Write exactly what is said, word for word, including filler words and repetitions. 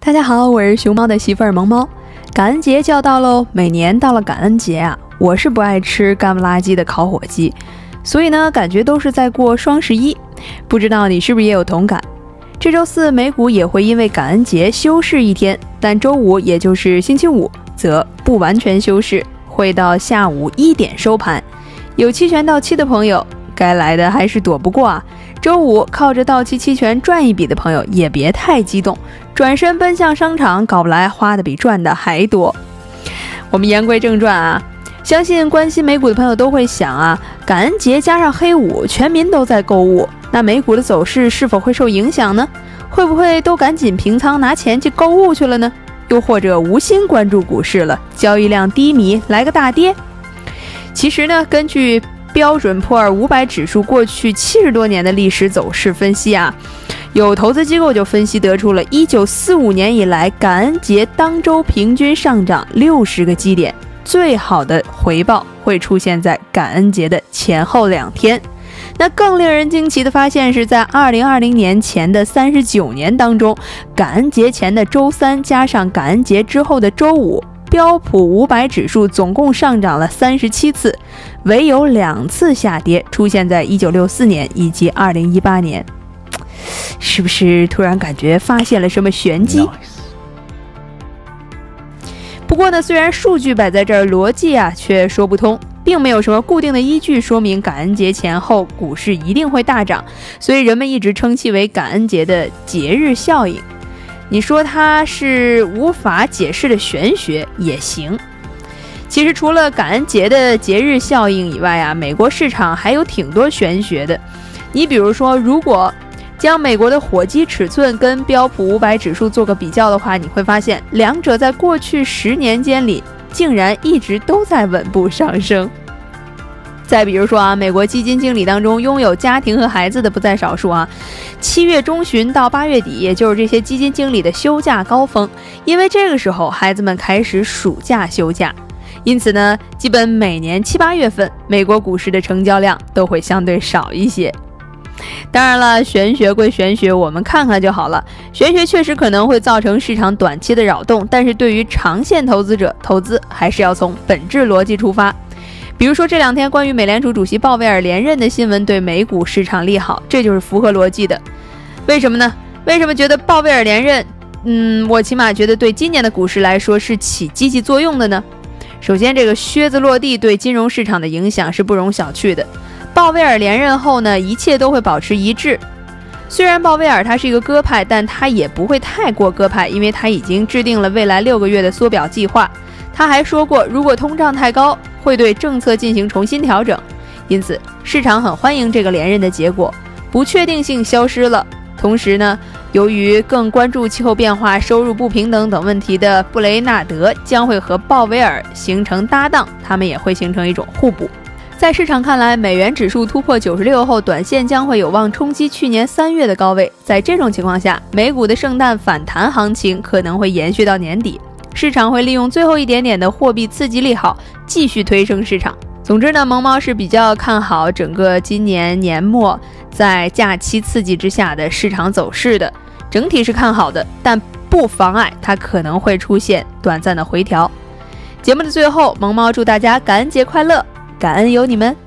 大家好，我是熊猫的媳妇儿萌猫。感恩节就要到喽，每年到了感恩节啊，我是不爱吃干不拉几的烤火鸡，所以呢，感觉都是在过双十一。不知道你是不是也有同感？这周四美股也会因为感恩节休市一天，但周五也就是星期五则不完全休市，会到下午一点收盘。有期权到期的朋友，该来的还是躲不过啊。周五靠着到期期权赚一笔的朋友也别太激动，转身奔向商场，搞不来花的比赚的还多。我们言归正传啊，相信关心美股的朋友都会想啊，感恩节加上黑五，全民都在购物，那美股的走势是否会受影响呢？会不会都赶紧平仓拿钱去购物去了呢？又或者无心关注股市了，交易量低迷，来个大跌？其实呢，根据标准普尔五百指数过去七十多年的历史走势分析啊，有投资机构就分析得出了一九四五年以来感恩节当周平均上涨六十个基点，最好的回报会出现在感恩节的前后两天。那更令人惊奇的发现是在二零二零年前的三十九年当中，感恩节前的周三加上感恩节之后的周五，标普五百指数总共上涨了三十七次，唯有两次下跌出现在一九六四年以及二零一八年。是不是突然感觉发现了什么玄机？ Nice. 不过呢，虽然数据摆在这儿，逻辑啊却说不通，并没有什么固定的依据说明感恩节前后股市一定会大涨，所以人们一直称其为感恩节的节日效应。你说它是无法解释的玄学也行。其实除了感恩节的节日效应以外啊，美国市场还有挺多玄学的。你比如说，如果将美国的火鸡尺寸跟标普五百指数做个比较的话，你会发现两者在过去十年间里竟然一直都在稳步上升。再比如说啊，美国基金经理当中拥有家庭和孩子的不在少数啊。七月中旬到八月底，也就是这些基金经理的休假高峰，因为这个时候孩子们开始暑假休假，因此呢，基本每年七八月份，美国股市的成交量都会相对少一些。当然了，玄学归玄学，我们看看就好了。玄学确实可能会造成市场短期的扰动，但是对于长线投资者，投资还是要从本质逻辑出发。比如说这两天关于美联储主席鲍威尔连任的新闻对美股市场利好，这就是符合逻辑的。为什么呢？为什么觉得鲍威尔连任，嗯，我起码觉得对今年的股市来说是起积极作用的呢？首先，这个靴子落地对金融市场的影响是不容小觑的。鲍威尔连任后呢，一切都会保持一致。虽然鲍威尔他是一个鸽派，但他也不会太过鸽派，因为他已经制定了未来六个月的缩表计划。他还说过，如果通胀太高，会对政策进行重新调整。因此，市场很欢迎这个连任的结果，不确定性消失了。同时呢，由于更关注气候变化、收入不平等等问题的布雷纳德将会和鲍威尔形成搭档，他们也会形成一种互补。在市场看来，美元指数突破九十六后，短线将会有望冲击去年三月的高位。在这种情况下，美股的圣诞反弹行情可能会延续到年底，市场会利用最后一点点的货币刺激利好，继续推升市场。总之呢，萌猫是比较看好整个今年年末在假期刺激之下的市场走势的，整体是看好的，但不妨碍它可能会出现短暂的回调。节目的最后，萌猫祝大家感恩节快乐，感恩有你们。